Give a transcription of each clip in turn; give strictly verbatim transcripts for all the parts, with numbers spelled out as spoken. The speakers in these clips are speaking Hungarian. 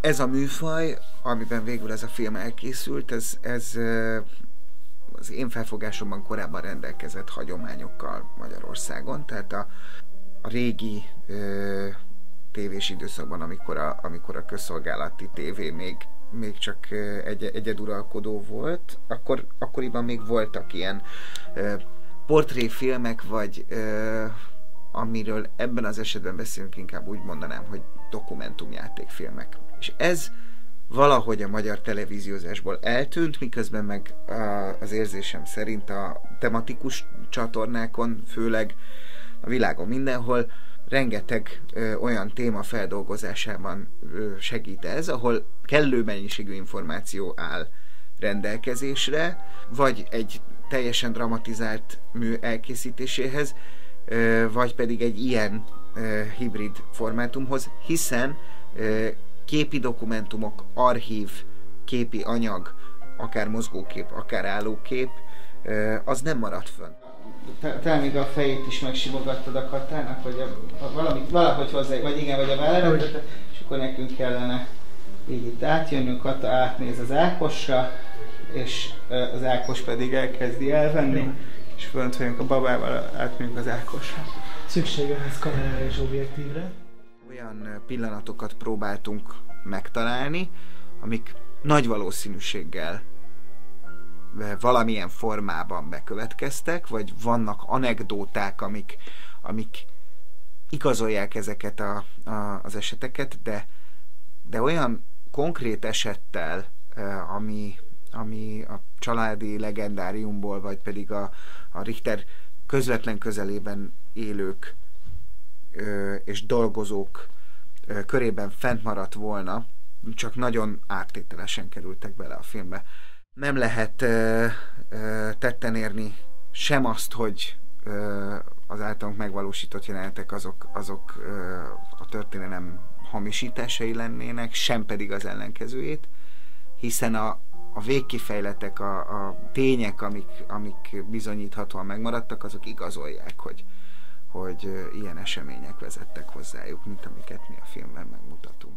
ez a műfaj, amiben végül ez a film elkészült, ez, ez az én felfogásomban korábban rendelkezett hagyományokkal Magyarországon, tehát a, a régi ö, tévés időszakban, amikor a, amikor a közszolgálati tévé még, még csak egy, egyeduralkodó volt, akkor, akkoriban még voltak ilyen ö, portréfilmek, vagy ö, amiről ebben az esetben beszélünk, inkább úgy mondanám, hogy dokumentumjátékfilmek. És ez valahogy a magyar televíziózásból eltűnt, miközben meg az érzésem szerint a tematikus csatornákon, főleg a világon mindenhol, rengeteg ö, olyan téma feldolgozásában ö, segít ez, ahol kellő mennyiségű információ áll rendelkezésre, vagy egy teljesen dramatizált mű elkészítéséhez, ö, vagy pedig egy ilyen ö, hibrid formátumhoz, hiszen ö, képi dokumentumok, archív, képi anyag, akár mozgókép, akár állókép, ö, az nem maradt fönn. Te, te még a fejét is megsimogattad a Katának, vagy a, a, valamit, valahogy hozzá, vagy igen, vagy a vállalatodat, és akkor nekünk kellene így itt átjönnünk, Kata átnéz az Ákosra, és az Ákos pedig elkezdi elvenni, és fönt vagyunk a babával, átmegyünk az Ákosra. Szüksége lesz kamerára és objektívre. Olyan pillanatokat próbáltunk megtalálni, amik nagy valószínűséggel valamilyen formában bekövetkeztek, vagy vannak anekdóták, amik, amik igazolják ezeket a, a, az eseteket, de, de olyan konkrét esettel, ami, ami a családi legendáriumból, vagy pedig a, a Richter közvetlen közelében élők ö, és dolgozók ö, körében fent maradt volna, csak nagyon áttételesen kerültek bele a filmbe. Nem lehet ö, ö, tetten érni sem azt, hogy ö, az általunk megvalósított jelenetek azok, azok ö, a történelem hamisításai lennének, sem pedig az ellenkezőjét, hiszen a, a végkifejletek, a, a tények, amik, amik bizonyíthatóan megmaradtak, azok igazolják, hogy, hogy ö, ilyen események vezettek hozzájuk, mint amiket mi a filmben megmutatunk.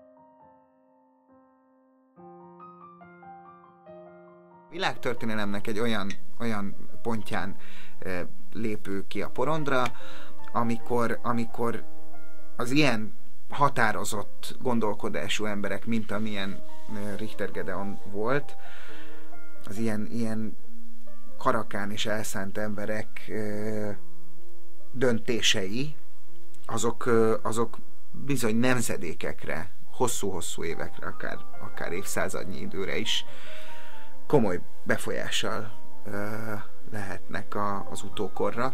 Világtörténelemnek egy olyan, olyan pontján e, lépő ki a porondra, amikor, amikor az ilyen határozott gondolkodású emberek, mint amilyen Richter Gedeon volt, az ilyen, ilyen karakán és elszánt emberek e, döntései, azok, azok bizony nemzedékekre, hosszú-hosszú évekre, akár, akár évszázadnyi időre is komoly befolyással ö, lehetnek a, az utókorra.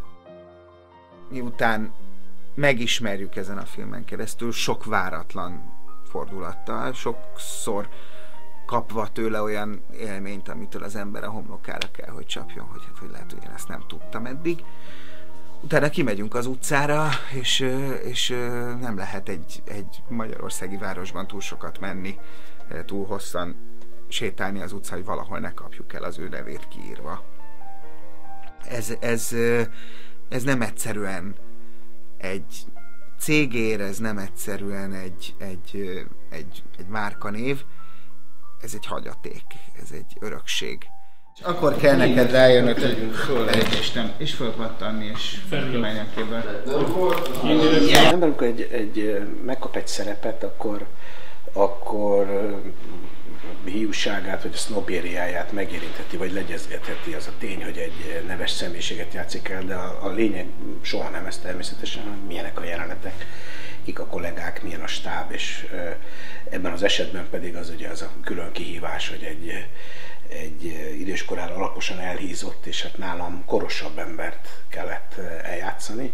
Miután megismerjük ezen a filmen keresztül, sok váratlan fordulattal, sokszor kapva tőle olyan élményt, amitől az ember a homlokára kell, hogy csapjon, hogy, hogy lehet, hogy én ezt nem tudtam eddig. Utána kimegyünk az utcára, és, és nem lehet egy, egy magyarországi városban túl sokat menni, túl hosszan sétálni az utcán, hogy valahol ne kapjuk el az ő nevét kiírva. Ez, ez, ez nem egyszerűen egy cégér, ez nem egyszerűen egy, egy, egy, egy márkanév, ez egy hagyaték, ez egy örökség. És akkor kell neked rájönnöd, hogy föl és nem, és fölpattanni, és kimenj a képbe. Az ember, amikor egy, egy, megkap egy szerepet, akkor, akkor hiúságát, vagy a sznobériáját megérintheti, vagy legyezgetheti az a tény, hogy egy neves személyiséget játszik el, de a, a lényeg soha nem ez természetesen, hogy milyenek a jelenetek, kik a kollégák, milyen a stáb, és ebben az esetben pedig az ugye az a külön kihívás, hogy egy, egy időskorára alaposan elhízott, és hát nálam korosabb embert kellett eljátszani.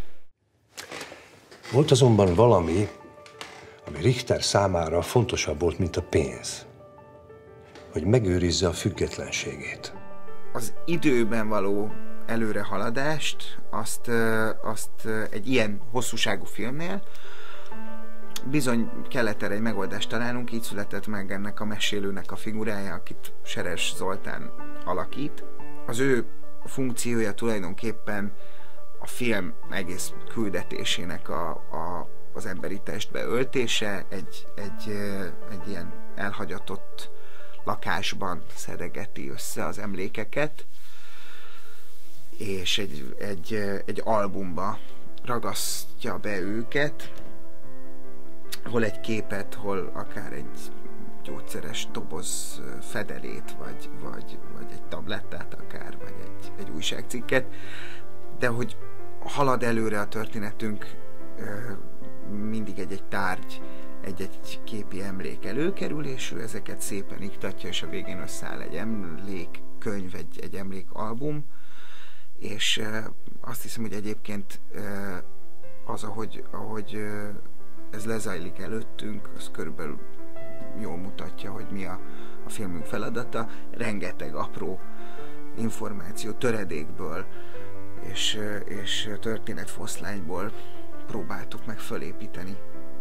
Volt azonban valami, ami Richter számára fontosabb volt, mint a pénz. Hogy megőrizze a függetlenségét. Az időben való előrehaladást, azt, azt egy ilyen hosszúságú filmnél bizony kellett erre egy megoldást találnunk, így született meg ennek a mesélőnek a figurája, akit Seres Zoltán alakít. Az ő funkciója tulajdonképpen a film egész küldetésének a, a az emberi testbe öltése, egy, egy, egy ilyen elhagyatott lakásban szedegeti össze az emlékeket, és egy, egy, egy albumba ragasztja be őket, hol egy képet, hol akár egy gyógyszeres doboz fedelét, vagy, vagy, vagy egy tablettát akár, vagy egy, egy újságcikket, de hogy halad előre a történetünk, mindig egy-egy tárgy, egy-egy képi emlék előkerül, és ő ezeket szépen iktatja, és a végén összeáll egy emlékkönyv, egy, egy emlékalbum, és azt hiszem, hogy egyébként az, ahogy, ahogy ez lezajlik előttünk, az körülbelül jól mutatja, hogy mi a, a filmünk feladata. Rengeteg apró információ töredékből és, és történetfoszlányból próbáltuk meg fölépíteni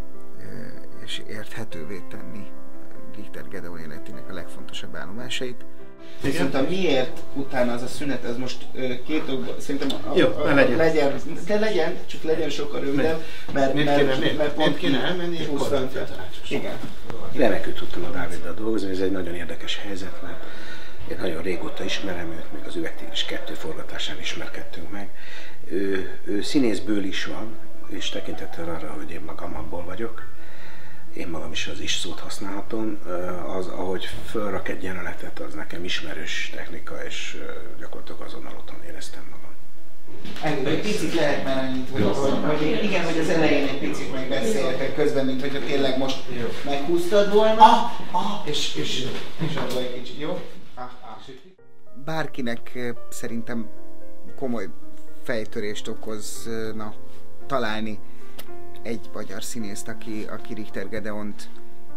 és érthetővé tenni Richter Gedeon életének a legfontosabb állomásait. Viszont a miért utána az a szünet, ez most két okból, szerintem a, Jó, a, a, legyen. legyen, de legyen, csak legyen sokkal rövidebb, mert, miért mert, kéne, miért, mert pont miért kéne elmenni, és korán feltanácsos. Igen. Remekül tudtam a Dáviddal dolgozni, ez egy nagyon érdekes helyzet, mert én nagyon régóta ismerem őt, még az Üvegtigris kettő forgatásán ismerkedtünk meg. Ő, ő színészből is van, és tekintettel arra, hogy én magam abból vagyok, én magam is az is szót használhatom, az, ahogy fölrak egy jelenetet, az nekem ismerős technika, és gyakorlatilag azonnal otthon éreztem magam. Egy picit lehet már annyit, hogy, hogy, hogy igen, hogy az elején egy picit megbeszéltek közben, mint hogyha tényleg most meghúztad volna, ah, ah, és, és, és abban egy kicsit, jó? Ah, ah. Bárkinek szerintem komoly fejtörést okozna találni egy magyar színészt, aki, aki Richter Gedeont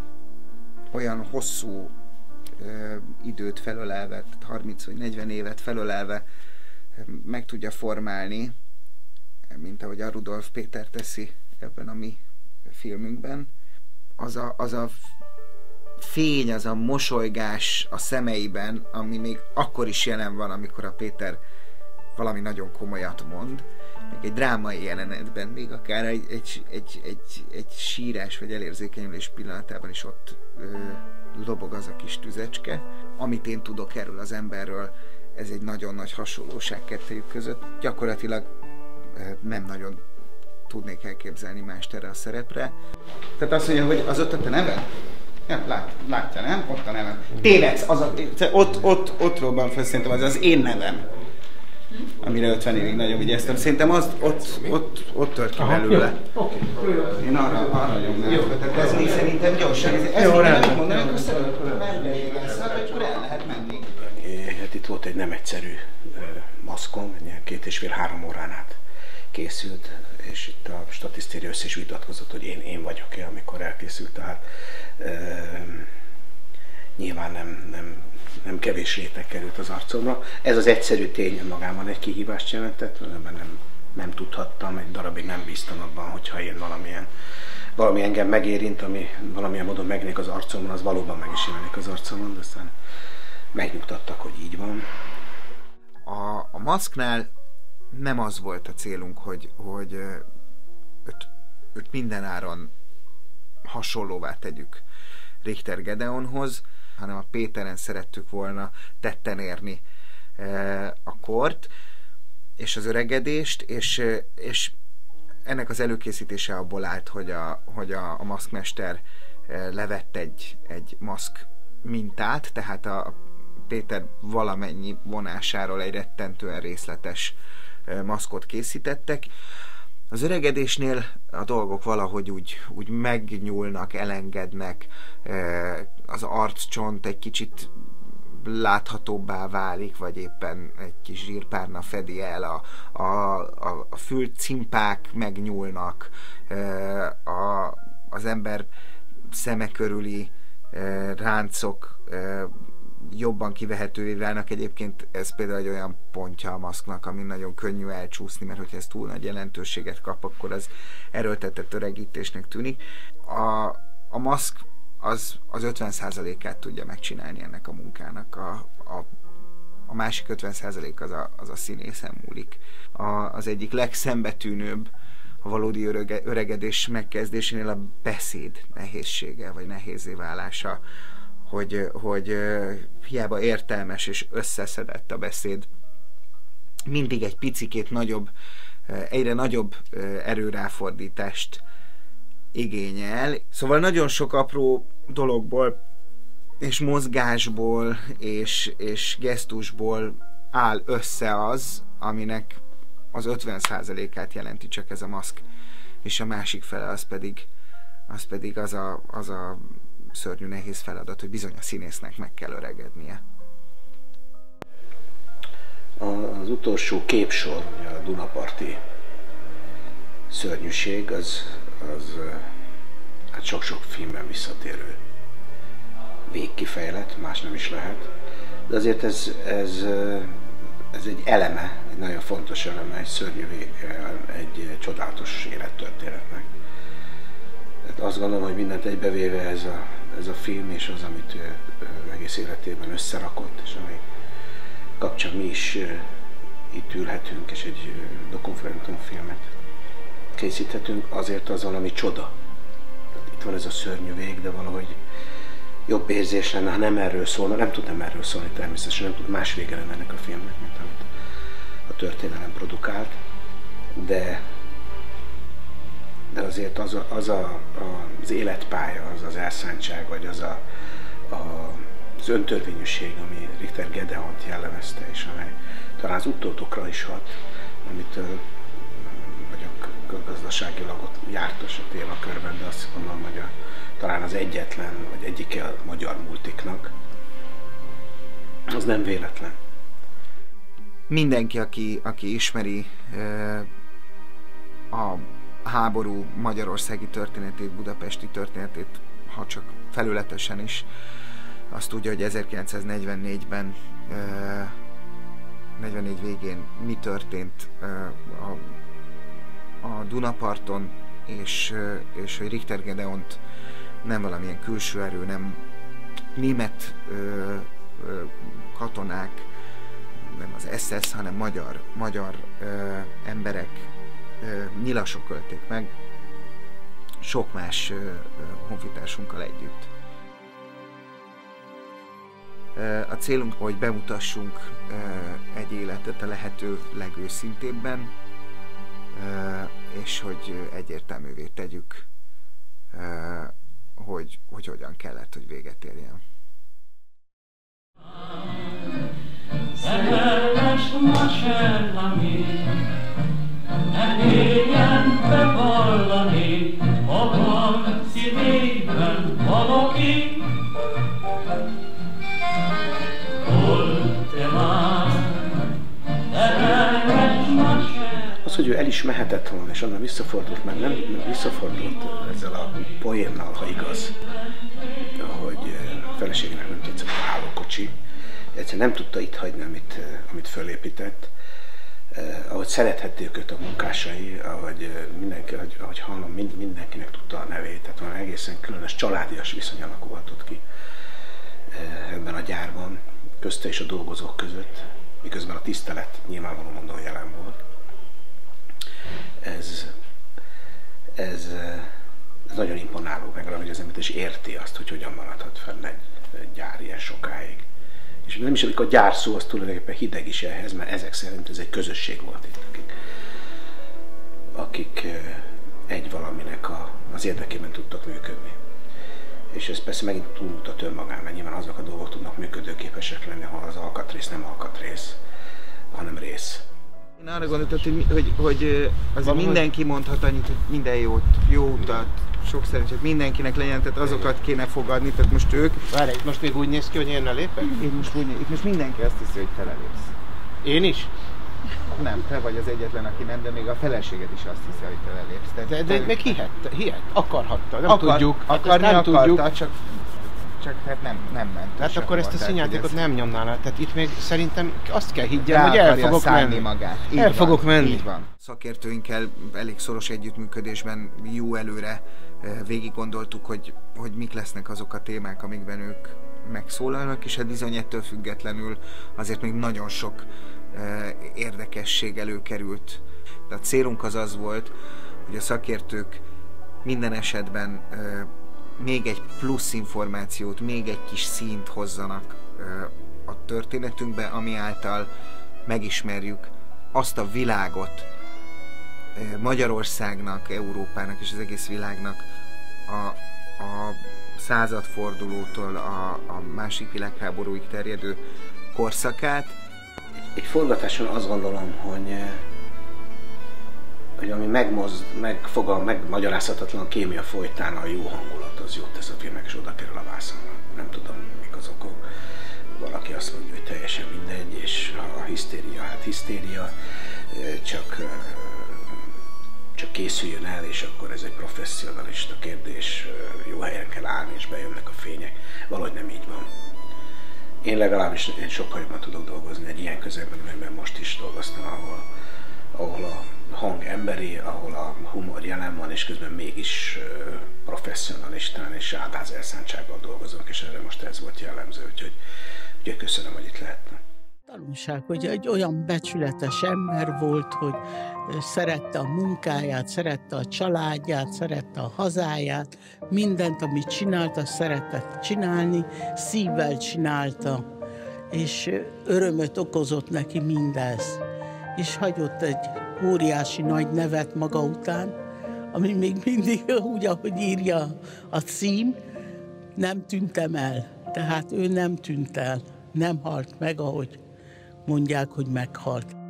olyan hosszú ö, időt felölelve, harminc vagy negyven évet felölelve meg tudja formálni, mint ahogy a Rudolf Péter teszi ebben a mi filmünkben. Az a, az a fény, az a mosolygás a szemeiben, ami még akkor is jelen van, amikor a Péter valami nagyon komolyat mond, még egy drámai jelenetben, még akár egy, egy, egy, egy, egy sírás vagy elérzékenyülés pillanatában is ott ö, lobog az a kis tüzecske. Amit én tudok erről az emberről, ez egy nagyon nagy hasonlóság kettőjük között. Gyakorlatilag ö, nem nagyon tudnék elképzelni mást erre a szerepre. Tehát azt mondja, hogy az ott a te neved? Ja, lát, látja, nem? Ott a nevem. Tévedsz, az a, ott, ott, ott robban fel, szerintem az az én nevem, amire ötven évig nagyon vigyáztam. Szerintem az ott, ott, ott tört ki belőle. Én arra, arra nyomnám. Tehát ez még szerintem gyorsan. Ez, ez még nem mondom, hogy akkor akkor el lehet menni. Hát itt volt egy nem egyszerű maszkom, egy két és fél három órán át készült, és itt a statisztéria össze is vitatkozott, hogy én, én vagyok-e, amikor elkészült. Tehát e, nyilván nem, nem, nem kevés réteg került az arcomra. Ez az egyszerű tény magában egy kihívást jelentett, mert nem, nem tudhattam, egy darabig nem bíztam abban, hogyha én valamilyen, valami engem megérint, ami valamilyen módon megjelenik az arcomon, az valóban meg is jelenik az arcomon, de aztán megnyugtattak, hogy így van. A, a maszknál nem az volt a célunk, hogy, hogy őt, őt mindenáron hasonlóvá tegyük Richter Gedeonhoz, hanem a Péteren szerettük volna tetten érni a kort és az öregedést, és, és ennek az előkészítése abból állt, hogy a, hogy a, a maszkmester levett egy, egy maszk mintát, tehát a Péter valamennyi vonásáról egy rettentően részletes maszkot készítettek. Az öregedésnél a dolgok valahogy úgy, úgy megnyúlnak, elengednek, az arccsont egy kicsit láthatóbbá válik, vagy éppen egy kis zsírpárna fedi el, a, a, a, a fülcimpák megnyúlnak, a, az ember szeme körüli ráncok jobban kivehetővé válnak. Egyébként ez például egy olyan pontja a maszknak, ami nagyon könnyű elcsúszni, mert hogyha ez túl nagy jelentőséget kap, akkor az erőltetett öregítésnek tűnik. A, a maszk az, az ötven százalékát tudja megcsinálni ennek a munkának. A, a, a másik ötven százalék az a, az a színészen múlik. A, az egyik legszembetűnőbb a valódi örege, öregedés megkezdésénél a beszéd nehézsége, vagy nehézzé válása, hogy, hogy hiába értelmes és összeszedett a beszéd, mindig egy picikét nagyobb, egyre nagyobb erőráfordítást igényel. Szóval nagyon sok apró dologból és mozgásból és, és gesztusból áll össze az, aminek az ötven százalékát jelenti csak ez a maszk, és a másik fele az pedig az, pedig az, a, az a szörnyű nehéz feladat, hogy bizony a színésznek meg kell öregednie. Az utolsó képsor, a Dunaparti szörnyűség, az, az hát sok-sok filmben visszatérő végkifejlet, más nem is lehet. De azért ez, ez, ez egy eleme, egy nagyon fontos eleme, egy szörnyű vég, egy csodálatos élettörténetnek. Hát azt gondolom, hogy mindent egybevéve ez a, ez a film és az, amit ő, ő egész életében összerakott, és ami kapcsán mi is itt ülhetünk, és egy dokumentumfilmet készíthetünk, azért az valami csoda. Itt van ez a szörnyű vég, de valahogy jobb érzés lenne, ha nem erről szólna, nem tud nem erről szólni természetesen, nem tud más vége lenne ennek a filmnek, mint amit a történelem produkált, de, de azért az, a, az a, a, az életpálya, az az elszántság, vagy az a, a, az öntörvényűség, ami Richter Gedeont jellemezte, és amely talán az utódokra is hat, amitől vagyok gazdaságilag ott jártas a témakörben, de azt gondolom, hogy a, talán az egyetlen, vagy egyike a magyar multiknak, az nem véletlen. Mindenki, aki, aki ismeri a háború magyarországi történetét, budapesti történetét, ha csak felületesen is, azt tudja, hogy ezerkilencszáznegyvennégyben, negyvennégy végén mi történt a, a Dunaparton, és, és hogy Richter Gedeont nem valamilyen külső erő, nem német ö, ö, katonák, nem az es es, hanem magyar, magyar ö, emberek, ö, nyilasok ölték meg, sok más ö, ö, honfitársunkkal együtt. Ö, a célunk, hogy bemutassunk ö, egy életet a lehető legőszintébben, ö, és hogy egyértelművé tegyük, ö, Hogy, hogy hogyan kellett, hogy véget érjen. Szerelmes masellami, ne éljen bevallani, ha van szívében valaki. Hol te már, szerelmes masellami. Az, hogy ő el is mehetett volna, és onnan visszafordult, mert nem, nem visszafordult ezzel a poénnal, ha igaz, hogy a feleségének nem tetszett a hálókocsi. Egyszerűen nem tudta itt hagyni, amit, amit fölépített. Eh, ahogy szerethették őt a munkásai, ahogy mindenki, ahogy, ahogy hallom, mind, mindenkinek tudta a nevét, tehát van egészen különös családias viszony alakulhatott ki eh, ebben a gyárban, közte és a dolgozók között, miközben a tisztelet nyilvánvaló módon jelen volt. Ez, ez, ez nagyon imponáló, meg hogy az ember is érti azt, hogy hogyan maradhat fenn egy, egy gyár ilyen sokáig. És nem is, amikor a gyár szó, az tulajdonképpen hideg is ehhez, mert ezek szerint ez egy közösség volt itt, akik, akik egy valaminek a, az érdekében tudtak működni. És ez persze megint túlmutat önmagán, mert nyilván azok a dolgok tudnak működőképesek lenni, ha az alkatrész nem alkatrész, hanem rész. Én arra gondoltam, hogy, hogy, hogy azért mindenki mondhat annyit, hogy minden jót, jó utat, sok szerencsét mindenkinek legyen, tehát azokat kéne fogadni, tehát most ők... Várj, itt most még úgy néz ki, hogy én ne lépek? Itt most, úgy, itt most mindenki azt hiszi, hogy te lelépsz. Én is? Nem, te vagy az egyetlen, aki nem, de még a feleséged is azt hiszi, hogy te lelépsz. Tehát de, de te... még hihette, hihet, akarhatta, nem Akar, tudjuk. Akarni nem akarta, tudjuk. csak, csak hát nem, nem ment. Hát akkor ezt a színjátékot ezt... nem nyomnál el, tehát itt még szerintem azt kell higgyem, Rá hogy el fogok menni. Magát. Így el van, fogok menni. Így van. Szakértőinkkel elég szoros együttműködésben jó előre végig gondoltuk, hogy, hogy mik lesznek azok a témák, amikben ők megszólalnak, és hát bizony ettől függetlenül azért még nagyon sok érdekesség előkerült. De a célunk az az volt, hogy a szakértők minden esetben ö, még egy plusz információt, még egy kis színt hozzanak ö, a történetünkbe, ami által megismerjük azt a világot ö, Magyarországnak, Európának és az egész világnak a, a századfordulótól a, a másik világháborúig terjedő korszakát. Egy forgatáson azt gondolom, hogy, hogy ami megmozd, megfogal, megmagyarázhatatlan kémia folytán a jó hangulat, az jót tesz a filmek, és oda kerül a vászonra. Nem tudom, mik az okok. Valaki azt mondja, hogy teljesen mindegy, és a hisztéria, hát hisztéria, csak, csak készüljön el, és akkor ez egy professzionalista kérdés, jó helyen kell állni, és bejönnek a fények. Valahogy nem így van. Én legalábbis én sokkal jobban tudok dolgozni egy ilyen közegben, amiben most is dolgoztam, ahol, ahol a hang emberi, ahol a humor jelen van, és közben mégis professzionalistán és áldáz elszántsággal dolgozok, és erre most ez volt jellemző, úgyhogy, úgyhogy köszönöm, hogy itt lehettem. Tanulság, hogy egy olyan becsületes ember volt, hogy szerette a munkáját, szerette a családját, szerette a hazáját, mindent, amit csinálta, szeretett csinálni, szívvel csinálta, és örömöt okozott neki mindez. És hagyott egy óriási nagy nevet maga után, ami még mindig úgy, ahogy írja a cím, nem tűntem el. Tehát ő nem tűnt el, nem halt meg, ahogy mondják, hogy meghalt.